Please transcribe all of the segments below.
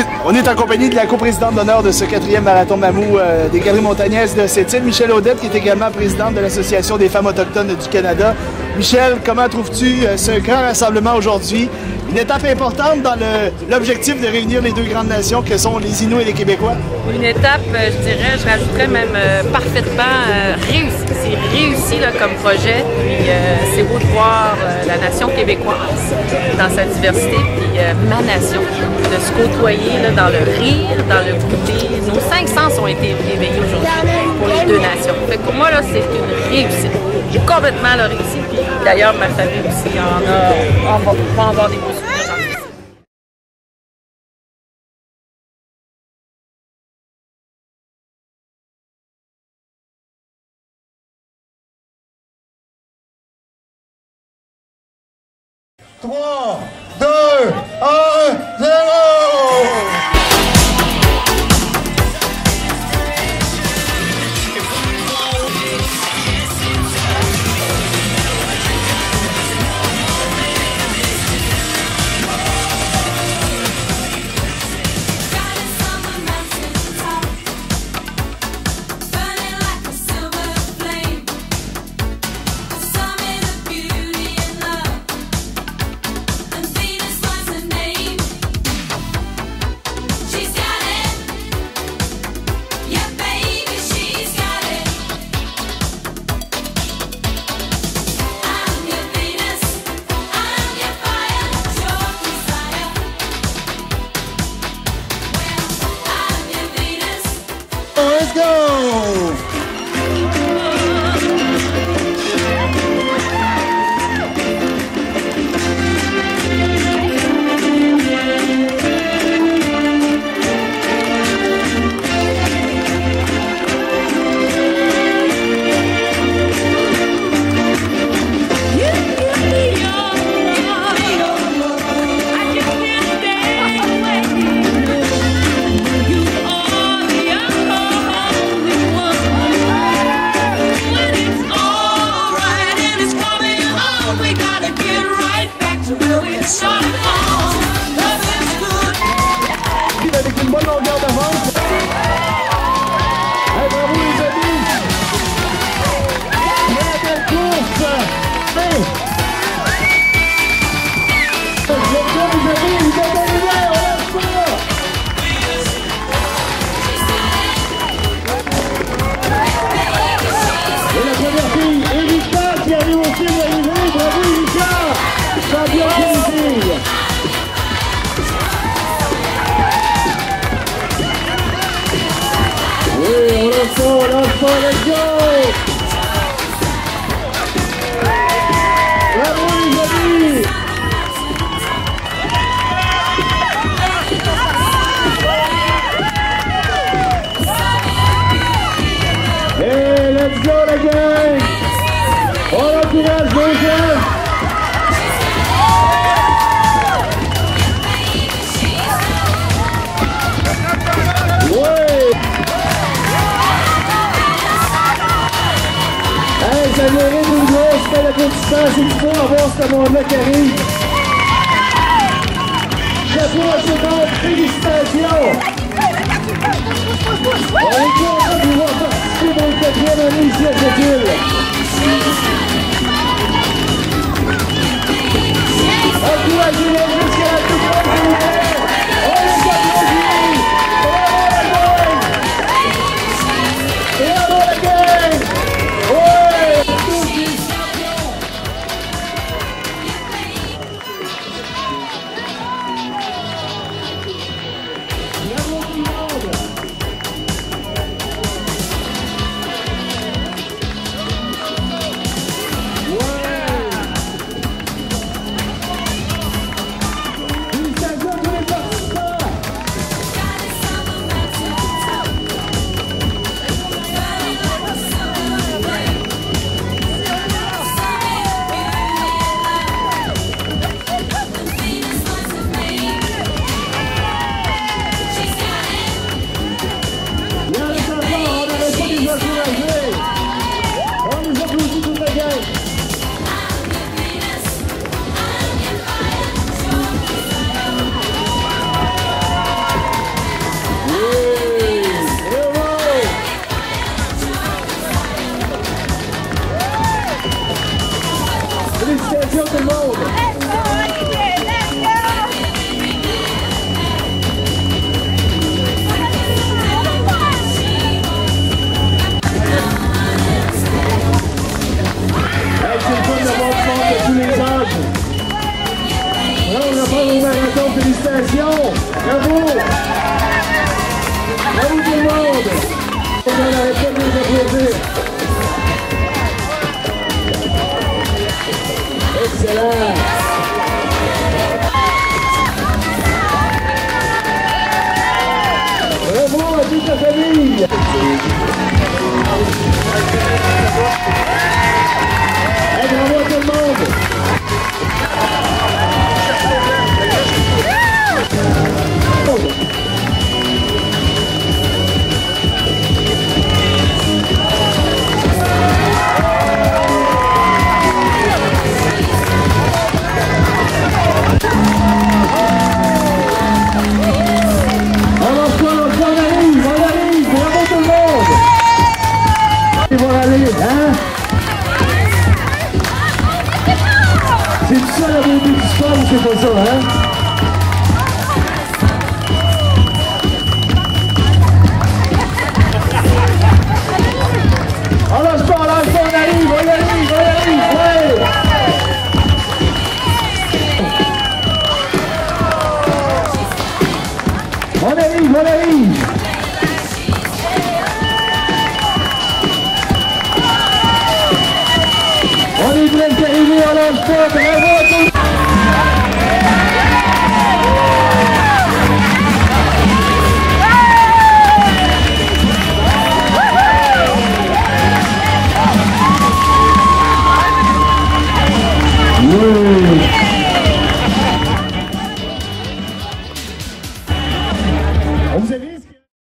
On est en compagnie de la coprésidente d'honneur de ce 4e marathon Mamou des Galeries Montagnaises de Sept-Îles, Michèle Audette, qui est également présidente de l'Association des femmes autochtones du Canada. Michèle, comment trouves-tu ce grand rassemblement aujourd'hui? Une étape importante dans l'objectif de réunir les deux grandes nations que sont les Inuits et les Québécois? Une étape, je dirais, je rajouterais même parfaitement réussie. C'est réussi là, comme projet, puis c'est beau de voir la nation québécoise dans sa diversité, puis ma nation, de se côtoyer là, dans le rire, dans le goûter. Nos 5 sens ont été éveillés aujourd'hui pour les deux nations. Fait que pour moi, là, c'est une réussite. J'ai complètement là, réussi, puis d'ailleurs, ma famille aussi va en avoir des beaux souvenirs. 3, 2, 1, 0! Let's go! Avec une bonne longueur d'avance. Hey, bravo les amis! Très belle course! Hey! Les amis, vous êtes arrivés, on lâche pas! Et la première fille, Erika, qui arrive aussi d'arriver. Bravo Erika! Championne des filles! Oui, on lance pas, let's go! Bravo les amis! Hey, let's go la gang! On encourage nos jeunes! Ça mérite une grosse belle applaudissement, c'est du bon à voir ce monde-là qui arrive. Chapeau à ce monde, félicitations! On est content de vous voir participer dans le 4e année ici à Sept-Îles. Encouragez-les jusqu'à la toute fin de l'hiver. On les applaudit! Bravo la gang! Félicitations à tous les Valérie. Et bravo à tout le monde. C'est ça la beauté du sport, c'est pas ça, hein? On lâche pas, on arrive, on y arrive, ouais! On arrive! On est presque arrivé, on lâche pas, bravo à tous! On vous a vu?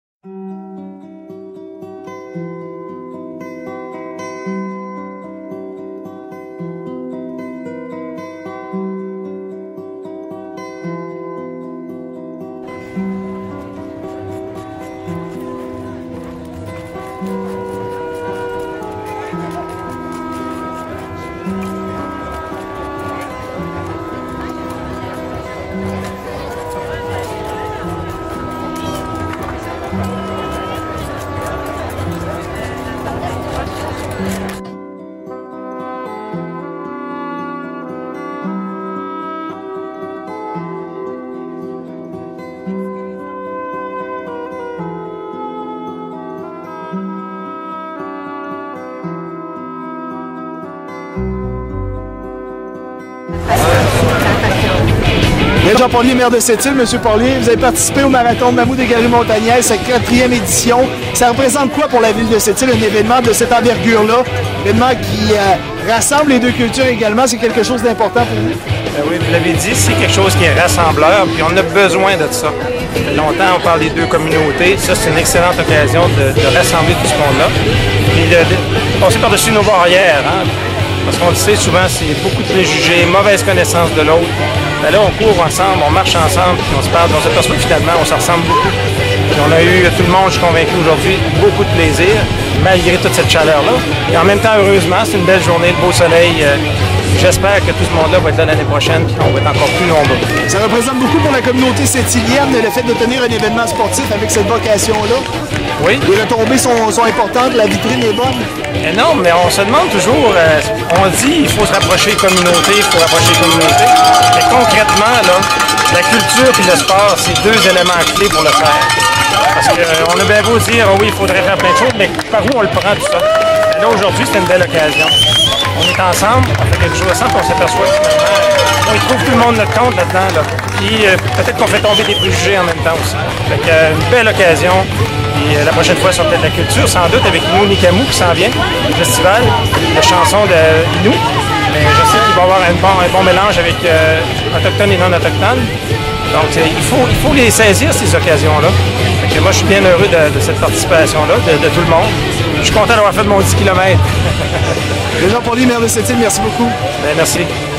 Jean Paullier, maire de Sept-Îles. Monsieur Paullier, vous avez participé au Marathon Mamou des Galeries Montagnaises, sa 4e édition. Ça représente quoi pour la ville de Sept-Îles, un événement de cette envergure-là? Un événement qui rassemble les deux cultures également, c'est quelque chose d'important pour vous? Oui, vous l'avez dit, c'est quelque chose qui est rassembleur, puis on a besoin de ça. Ça fait longtemps on parle des deux communautés. Ça, c'est une excellente occasion de rassembler tout ce monde-là. Puis de passer par-dessus nos barrières, hein? Parce qu'on le sait souvent, c'est beaucoup de préjugés, mauvaise connaissance de l'autre. Ben là, on court ensemble, on marche ensemble, puis on se parle, on s'aperçoit que finalement, on se ressemble beaucoup. Puis on a eu, tout le monde, je suis convaincu aujourd'hui, beaucoup de plaisir, malgré toute cette chaleur-là. Et en même temps, heureusement, c'est une belle journée, de beau soleil. J'espère que tout ce monde-là va être là l'année prochaine, puis qu'on va être encore plus nombreux. Ça représente beaucoup pour la communauté sept-îlienne, le fait de tenir un événement sportif avec cette vocation-là. Oui. Les retombées sont importantes, la vitrine est bonne. Et non, mais on se demande toujours, on dit il faut se rapprocher des communautés, il faut rapprocher des communautés. Mais concrètement, là, la culture et le sport, c'est deux éléments clés pour le faire. Parce qu'on a bien beau dire, oh oui, il faudrait faire plein de choses, mais par où on le prend tout ça? Et là, aujourd'hui, c'est une belle occasion. On est ensemble, on fait quelque chose ensemble, on s'aperçoit finalement, on y trouve tout le monde notre compte là-dedans. Là. Puis peut-être qu'on fait tomber des préjugés en même temps aussi. Fait que, une belle occasion. Puis la prochaine fois, ça sera peut-être la culture, sans doute, avec Inou Nikamu qui s'en vient, le festival de chansons d'Inou. Mais je sais qu'il va y avoir un bon mélange avec autochtones et non autochtones. Donc il faut les saisir, ces occasions-là. Moi, je suis bien heureux de cette participation-là, de tout le monde. Je suis content d'avoir fait mon 10 km. Jean Paullier, maire de Sept-Îles, merci beaucoup. Bien, merci.